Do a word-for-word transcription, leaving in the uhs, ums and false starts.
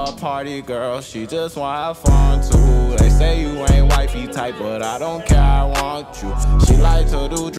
a party girl, she just wanna have fun too. They say you ain't wifey type, but I don't care, I want you. She like to do